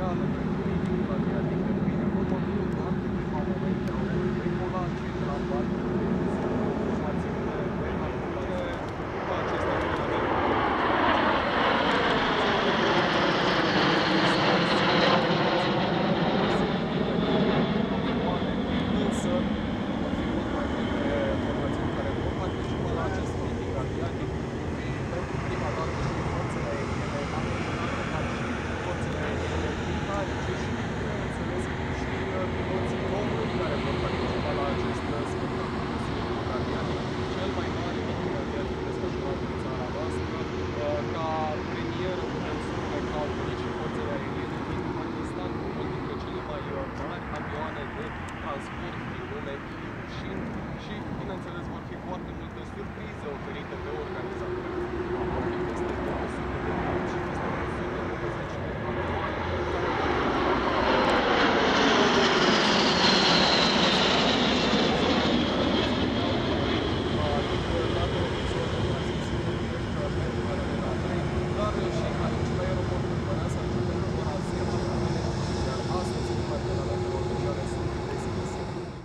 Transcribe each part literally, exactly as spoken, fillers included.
centrală pentru echipul Adriatic de mâine. Următorul doar câteva momente au fost Nicola Centra, bate formație de Bernard Duce. După aceste antrenamente, însă vor fi mult mai multe formațiuni care vor participa la acest meeting Adriatic. Pentru prima dată și forțele aeriene, ca și forțele aeriene britanice și, bineînțeles, și piloții români care vor participa la acest spectacol Adriatic, cel mai mare meeting Adriatic desfășurat în țara noastră. Ca premieră putem spune că au venit și forțele aeriene din Pakistan, cu unul dintre cele mai mari avioane de transport din lume, Ilyushin, și, bineînțeles, vor fi foarte multe surprize oferite de organizatori. Vor fi peste două sute de piloți și peste o sută nouăzeci de avioane care vor dar și aici la aeroportul Băneasa începem cu ora zece, iar astăzi terminaletele oficiale sunt deschise.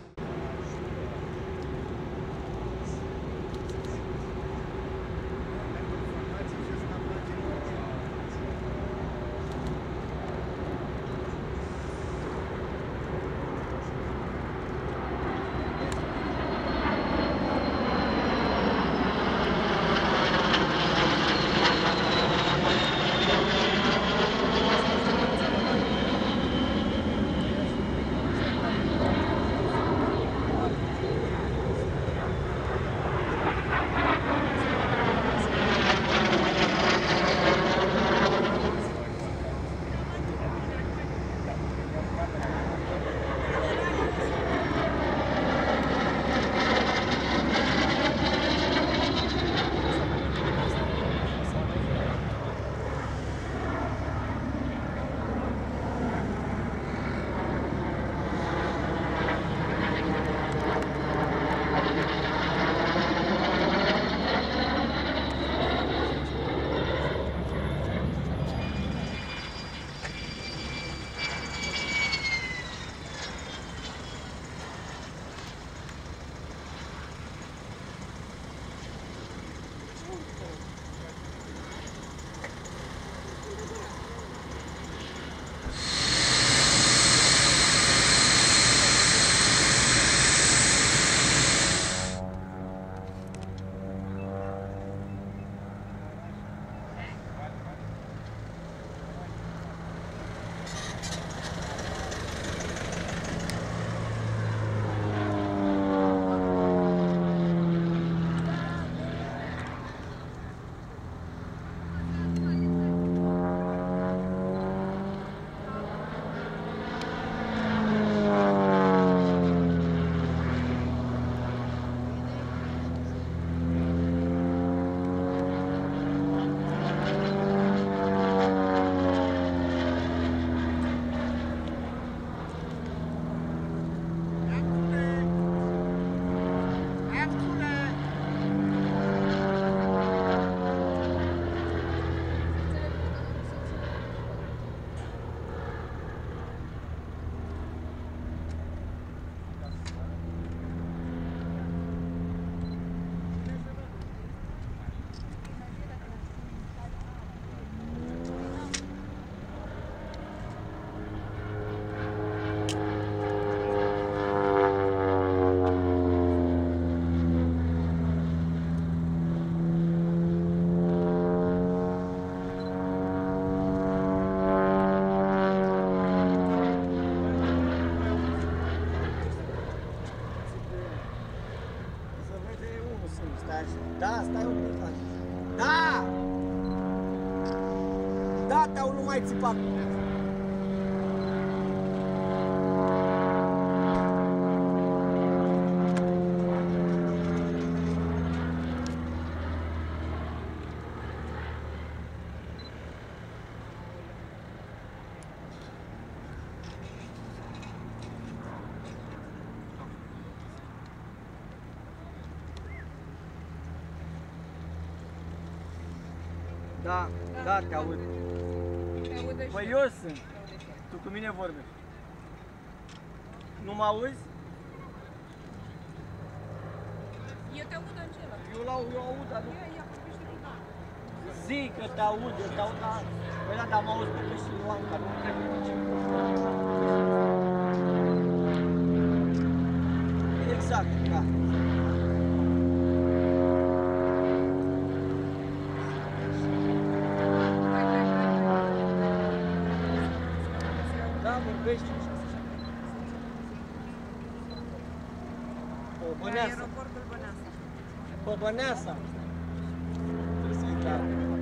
Da, stai un pic. Da! Da, te-au nu mai țipa. Da, da, te aud. Te aude și Păi eu. eu sunt. Tu cu mine vorbești. Nu mă auzi? Eu te aud, Angela. Eu, la, eu aud, dar nu... Ia, ia, vorbește cu mine. Zic că te aud, eu te aud, dar... Păi da, dar mă auzi pe și Ioanca, nu trebuie nici. Exact, da. Hai, hai, hai, hai. Da, vorbește. O La Băneasa. aeroportul Băneasa. Pe Băneasa. Trebuie să intre.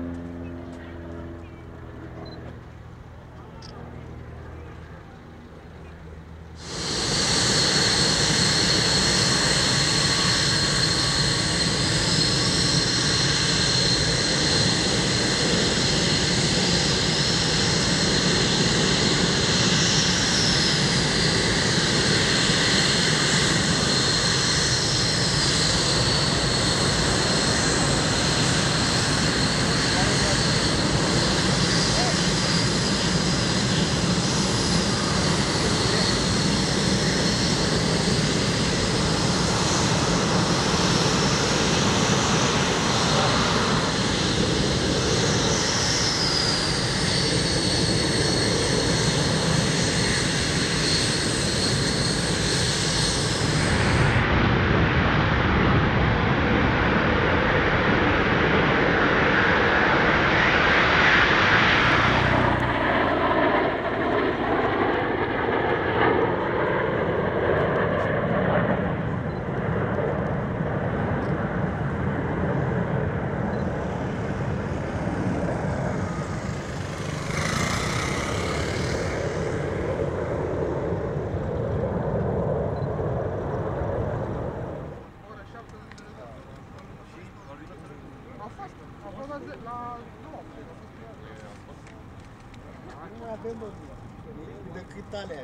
Nu avem decât alea.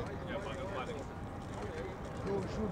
Eu jur.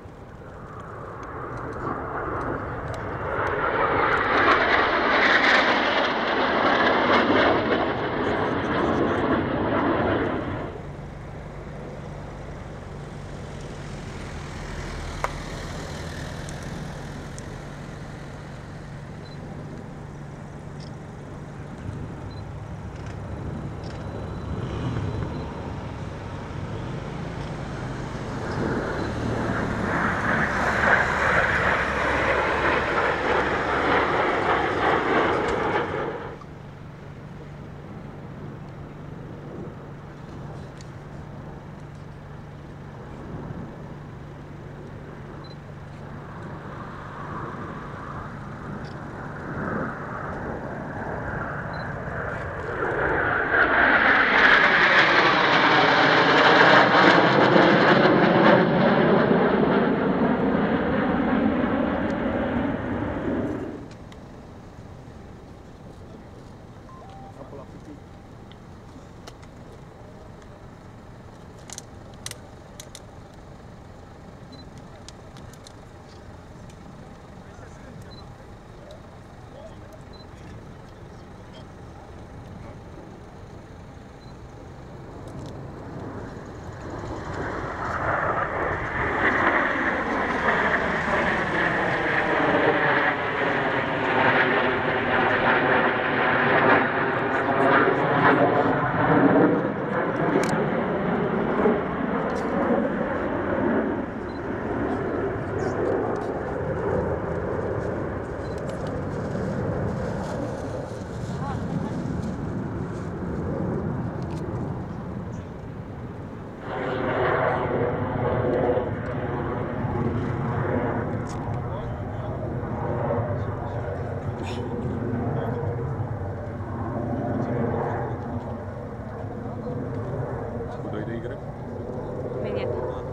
Cu doi de Y? Imediat.